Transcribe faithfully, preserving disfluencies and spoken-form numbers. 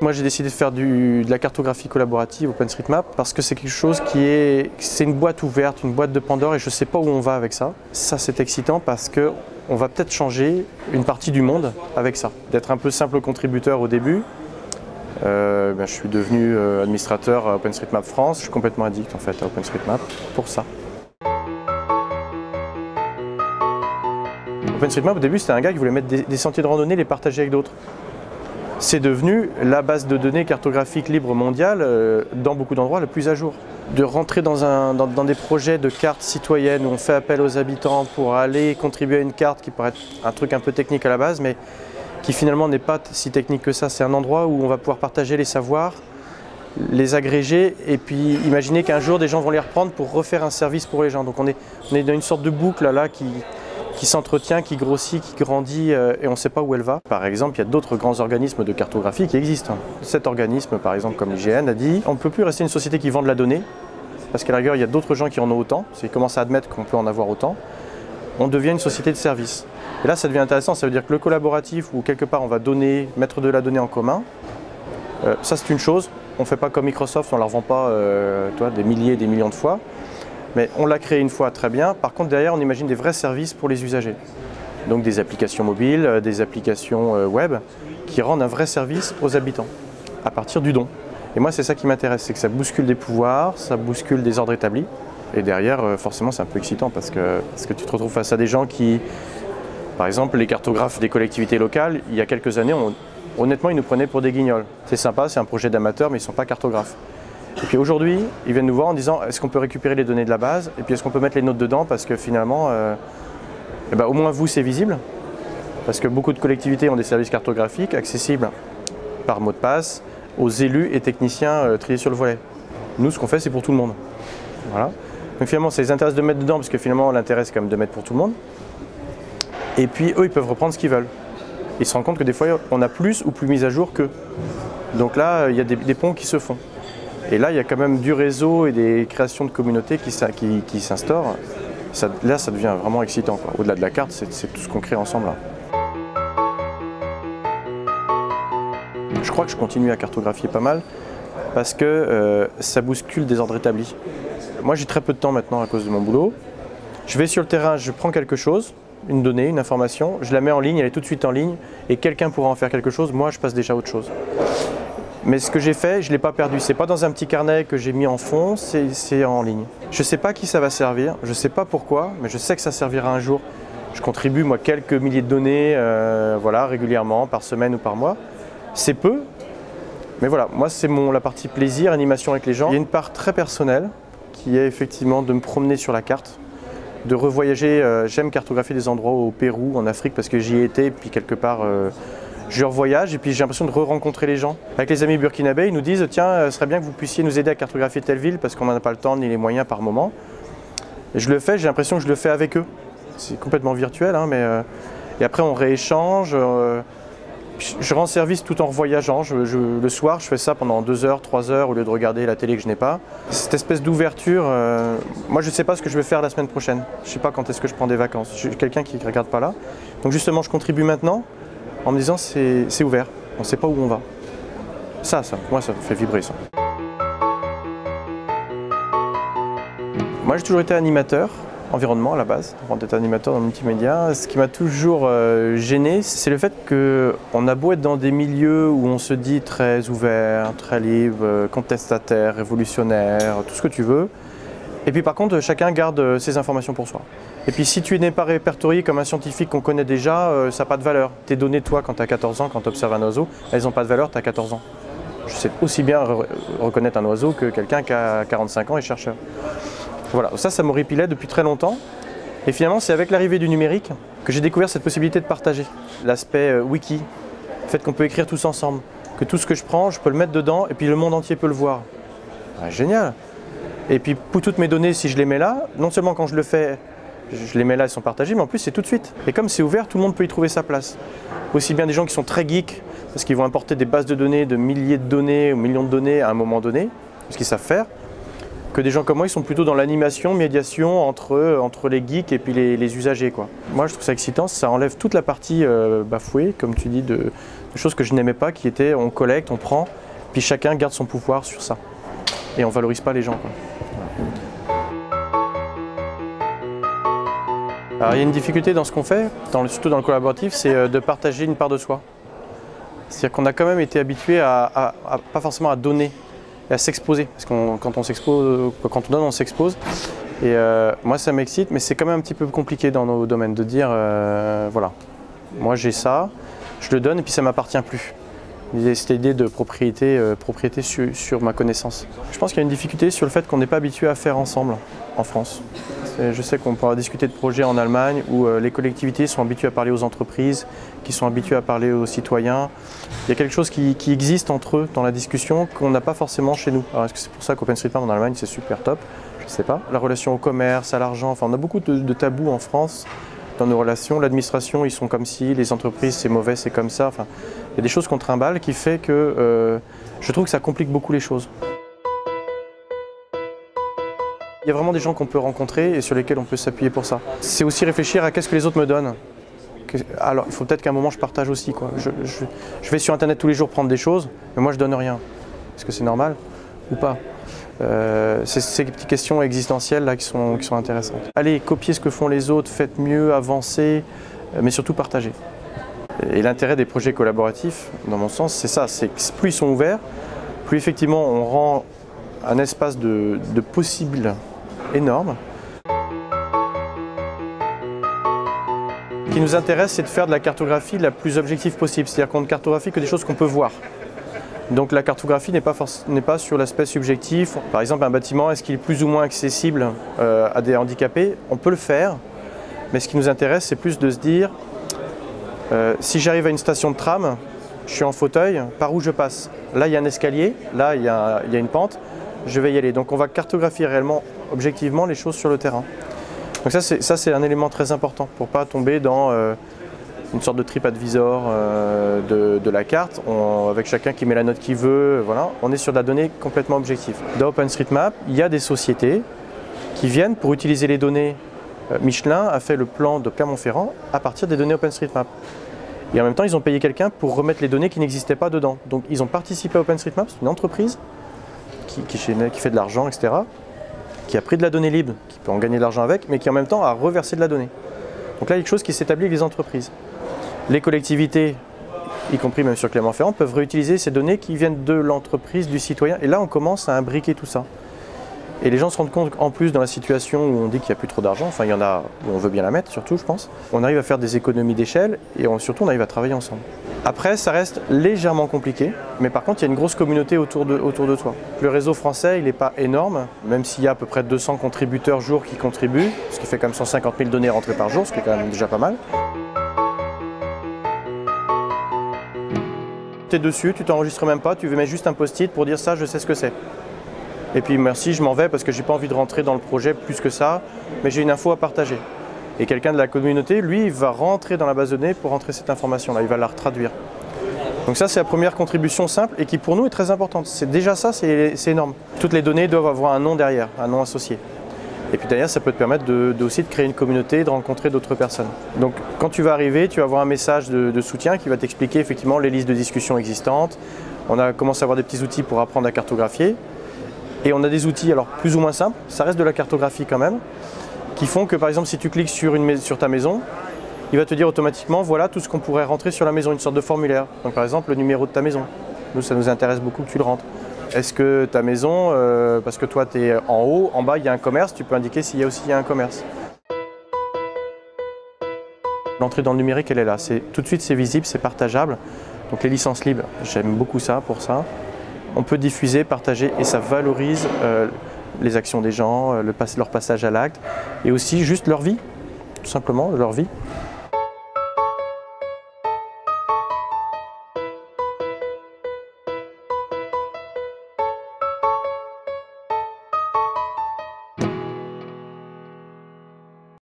Moi j'ai décidé de faire du, de la cartographie collaborative OpenStreetMap parce que c'est quelque chose qui est, c'est une boîte ouverte, une boîte de Pandore et je ne sais pas où on va avec ça. Ça c'est excitant parce qu'on va peut-être changer une partie du monde avec ça. D'être un peu simple contributeur au début, euh, ben, je suis devenu euh, administrateur à OpenStreetMap France. Je suis complètement addict en fait à OpenStreetMap pour ça. OpenStreetMap au début c'était un gars qui voulait mettre des, des sentiers de randonnée et les partager avec d'autres. C'est devenu la base de données cartographique libre mondiale euh, dans beaucoup d'endroits le plus à jour. De rentrer dans, un, dans, dans des projets de cartes citoyennes où on fait appel aux habitants pour aller contribuer à une carte qui paraît être un truc un peu technique à la base mais qui finalement n'est pas si technique que ça. C'est un endroit où on va pouvoir partager les savoirs, les agréger et puis imaginer qu'un jour des gens vont les reprendre pour refaire un service pour les gens. Donc on est, on est dans une sorte de boucle là, là qui, qui s'entretient, qui grossit, qui grandit euh, et on ne sait pas où elle va. Par exemple, il y a d'autres grands organismes de cartographie qui existent. Cet organisme, par exemple, comme l'I G N, a dit on ne peut plus rester une société qui vend de la donnée, parce qu'à la rigueur, il y a d'autres gens qui en ont autant, ils commencent à admettre qu'on peut en avoir autant. On devient une société de service. Et là, ça devient intéressant, ça veut dire que le collaboratif, où quelque part on va donner, mettre de la donnée en commun, euh, ça c'est une chose. On ne fait pas comme Microsoft, on ne la revend pas euh, toi, des milliers et des millions de fois. Mais on l'a créé une fois très bien. Par contre, derrière, on imagine des vrais services pour les usagers. Donc des applications mobiles, des applications web qui rendent un vrai service aux habitants à partir du don. Et moi, c'est ça qui m'intéresse, c'est que ça bouscule des pouvoirs, ça bouscule des ordres établis. Et derrière, forcément, c'est un peu excitant parce que, parce que tu te retrouves face à des gens qui, par exemple, les cartographes des collectivités locales, il y a quelques années, on, honnêtement, ils nous prenaient pour des guignols. C'est sympa, c'est un projet d'amateur, mais ils ne sont pas cartographes. Et puis aujourd'hui, ils viennent nous voir en disant est-ce qu'on peut récupérer les données de la base et puis est-ce qu'on peut mettre les notes dedans parce que finalement, euh, eh ben, au moins vous c'est visible parce que beaucoup de collectivités ont des services cartographiques accessibles par mot de passe aux élus et techniciens euh, triés sur le volet. Nous ce qu'on fait c'est pour tout le monde. Voilà. Donc finalement ça les intéresse de mettre dedans parce que finalement l'intérêt c'est quand même de mettre pour tout le monde. Et puis eux ils peuvent reprendre ce qu'ils veulent. Ils se rendent compte que des fois on a plus ou plus mis à jour qu'eux. Donc là il y a des, des ponts qui se font. Et là, il y a quand même du réseau et des créations de communautés qui, qui, qui s'instaurent. Ça, là, ça devient vraiment excitant. Au-delà de la carte, c'est tout ce qu'on crée ensemble. Là. Je crois que je continue à cartographier pas mal parce que euh, ça bouscule des ordres établis. Moi, j'ai très peu de temps maintenant à cause de mon boulot. Je vais sur le terrain, je prends quelque chose, une donnée, une information, je la mets en ligne, elle est tout de suite en ligne et quelqu'un pourra en faire quelque chose. Moi, je passe déjà à autre chose. Mais ce que j'ai fait, je ne l'ai pas perdu. Ce n'est pas dans un petit carnet que j'ai mis en fond, c'est en ligne. Je ne sais pas qui ça va servir, je ne sais pas pourquoi, mais je sais que ça servira un jour. Je contribue moi quelques milliers de données euh, voilà, régulièrement, par semaine ou par mois. C'est peu, mais voilà, moi c'est la partie plaisir, animation avec les gens. Il y a une part très personnelle qui est effectivement de me promener sur la carte, de revoyager. Euh, J'aime cartographier des endroits au Pérou, en Afrique, parce que j'y ai été, puis quelque part... Euh, je revoyage et puis j'ai l'impression de re-rencontrer les gens. Avec les amis burkinabés, ils nous disent tiens, ce serait bien que vous puissiez nous aider à cartographier telle ville parce qu'on n'en a pas le temps ni les moyens par moment. Et je le fais, j'ai l'impression que je le fais avec eux. C'est complètement virtuel, hein, mais euh... et après on rééchange. Euh... Je rends service tout en revoyageant. Je, je... Le soir, je fais ça pendant deux heures, trois heures au lieu de regarder la télé que je n'ai pas. Cette espèce d'ouverture, euh... moi je ne sais pas ce que je vais faire la semaine prochaine. Je ne sais pas quand est-ce que je prends des vacances. Je suis quelqu'un qui ne regarde pas là. Donc justement, je contribue maintenant. En me disant c'est ouvert, on ne sait pas où on va. Ça, ça, moi ça me fait vibrer ça. Moi j'ai toujours été animateur, environnement à la base, avant d'être animateur dans le multimédia. Ce qui m'a toujours euh, gêné, c'est le fait qu'on a beau être dans des milieux où on se dit très ouvert, très libre, contestataire, révolutionnaire, tout ce que tu veux. Et puis par contre, chacun garde ses informations pour soi. Et puis si tu n'es pas répertorié comme un scientifique qu'on connaît déjà, euh, ça n'a pas de valeur. Tes données, toi, quand tu as quatorze ans, quand tu observes un oiseau, elles n'ont pas de valeur, tu as quatorze ans. Je sais aussi bien re reconnaître un oiseau que quelqu'un qui a quarante-cinq ans et chercheur. Voilà, ça, ça m'horripilait depuis très longtemps. Et finalement, c'est avec l'arrivée du numérique que j'ai découvert cette possibilité de partager. L'aspect euh, wiki, le fait qu'on peut écrire tous ensemble, que tout ce que je prends, je peux le mettre dedans et puis le monde entier peut le voir. Ah, génial! Et puis pour toutes mes données, si je les mets là, non seulement quand je le fais, je les mets là, elles sont partagées, mais en plus c'est tout de suite. Et comme c'est ouvert, tout le monde peut y trouver sa place. Aussi bien des gens qui sont très geeks, parce qu'ils vont importer des bases de données, de milliers de données ou millions de données à un moment donné, parce qu'ils savent faire, Que des gens comme moi, ils sont plutôt dans l'animation, médiation entre, entre les geeks et puis les, les usagers, quoi. Moi, je trouve ça excitant, ça enlève toute la partie euh, bafouée, comme tu dis, de, de choses que je n'aimais pas, qui étaient on collecte, on prend, puis chacun garde son pouvoir sur ça. Et on ne valorise pas les gens, quoi. Alors, il y a une difficulté dans ce qu'on fait, dans le, surtout dans le collaboratif, c'est de partager une part de soi. C'est-à-dire qu'on a quand même été habitué à, à, à pas forcément à donner, à s'exposer. Parce que quand on s'expose, quand on donne, on s'expose. Et euh, moi, ça m'excite, mais c'est quand même un petit peu compliqué dans nos domaines de dire, euh, voilà, moi j'ai ça, je le donne et puis ça ne m'appartient plus. C'était l'idée de propriété, euh, propriété sur, sur ma connaissance. Je pense qu'il y a une difficulté sur le fait qu'on n'est pas habitué à faire ensemble en France. Je sais qu'on pourra discuter de projets en Allemagne où euh, les collectivités sont habituées à parler aux entreprises, qui sont habituées à parler aux citoyens. Il y a quelque chose qui, qui existe entre eux dans la discussion qu'on n'a pas forcément chez nous. Alors est-ce que c'est pour ça qu'OpenStreetMap en Allemagne c'est super top? Je ne sais pas. La relation au commerce, à l'argent, enfin on a beaucoup de, de tabous en France dans nos relations. L'administration, ils sont comme ci, les entreprises c'est mauvais, c'est comme ça. Enfin, il y a des choses qu'on trimballe qui fait que euh, je trouve que ça complique beaucoup les choses. Il y a vraiment des gens qu'on peut rencontrer et sur lesquels on peut s'appuyer pour ça. C'est aussi réfléchir à qu'est-ce que les autres me donnent. Alors il faut peut-être qu'à un moment je partage aussi, quoi. Je, je, je vais sur internet tous les jours prendre des choses, mais moi je donne rien. Est-ce que c'est normal ou pas? euh, C'est ces petites questions existentielles là qui sont, qui sont intéressantes. Allez, copiez ce que font les autres, faites mieux, avancez, mais surtout partagez. Et l'intérêt des projets collaboratifs, dans mon sens, c'est ça, c'est que plus ils sont ouverts, plus effectivement on rend un espace de, de possible énorme. Ce qui nous intéresse, c'est de faire de la cartographie la plus objective possible, c'est-à-dire qu'on ne cartographie que des choses qu'on peut voir. Donc la cartographie n'est pas, n'est pas sur l'aspect subjectif. Par exemple, un bâtiment, est-ce qu'il est plus ou moins accessible euh, à des handicapés? On peut le faire, mais ce qui nous intéresse, c'est plus de se dire, euh, si j'arrive à une station de tram, je suis en fauteuil, par où je passe? Là, il y a un escalier, là, il y a, il y a une pente, je vais y aller. Donc on va cartographier réellement, objectivement, les choses sur le terrain. Donc ça, c'est un élément très important pour ne pas tomber dans euh, une sorte de TripAdvisor euh, de, de la carte, on, avec chacun qui met la note qu'il veut. Voilà. On est sur de la donnée complètement objective. Dans OpenStreetMap, il y a des sociétés qui viennent pour utiliser les données. Euh, Michelin a fait le plan de Clermont-Ferrand à partir des données OpenStreetMap. Et en même temps, ils ont payé quelqu'un pour remettre les données qui n'existaient pas dedans. Donc ils ont participé à OpenStreetMap, c'est une entreprise qui, qui, qui fait de l'argent, et cetera, qui a pris de la donnée libre, qui peut en gagner de l'argent avec, mais qui en même temps a reversé de la donnée. Donc là, il y a quelque chose qui s'établit avec les entreprises. Les collectivités, y compris même sur Clermont-Ferrand, peuvent réutiliser ces données qui viennent de l'entreprise, du citoyen. Et là, on commence à imbriquer tout ça. Et les gens se rendent compte qu'en plus, dans la situation où on dit qu'il n'y a plus trop d'argent, enfin il y en a où on veut bien la mettre, surtout je pense, on arrive à faire des économies d'échelle et on, surtout on arrive à travailler ensemble. Après, ça reste légèrement compliqué, mais par contre, il y a une grosse communauté autour de, autour de toi. Le réseau français, il n'est pas énorme, même s'il y a à peu près deux cents contributeurs jour qui contribuent, ce qui fait quand même cent cinquante mille données rentrées par jour, ce qui est quand même déjà pas mal. Tu es dessus, tu t'enregistres même pas, tu mets juste un post-it pour dire ça, je sais ce que c'est. Et puis merci, je m'en vais parce que j'ai pas envie de rentrer dans le projet plus que ça, mais j'ai une info à partager. Et quelqu'un de la communauté, lui, il va rentrer dans la base de données pour rentrer cette information-là, il va la traduire. Donc ça, c'est la première contribution simple et qui pour nous est très importante. C'est déjà ça, c'est énorme. Toutes les données doivent avoir un nom derrière, un nom associé. Et puis derrière, ça peut te permettre de, de aussi de créer une communauté, de rencontrer d'autres personnes. Donc quand tu vas arriver, tu vas avoir un message de, de soutien qui va t'expliquer effectivement les listes de discussion existantes. On a commencé à avoir des petits outils pour apprendre à cartographier. Et on a des outils, alors plus ou moins simples, ça reste de la cartographie quand même, qui font que par exemple si tu cliques sur, une, sur ta maison, il va te dire automatiquement voilà tout ce qu'on pourrait rentrer sur la maison, une sorte de formulaire. Donc par exemple le numéro de ta maison, nous ça nous intéresse beaucoup que tu le rentres. Est-ce que ta maison, euh, parce que toi tu es en haut, en bas il y a un commerce, tu peux indiquer s'il y a aussi un commerce. L'entrée dans le numérique elle est là, tout de suite c'est visible, c'est partageable. Donc les licences libres, j'aime beaucoup ça pour ça. On peut diffuser, partager et ça valorise euh, les actions des gens, le, leur passage à l'acte et aussi juste leur vie, tout simplement, leur vie.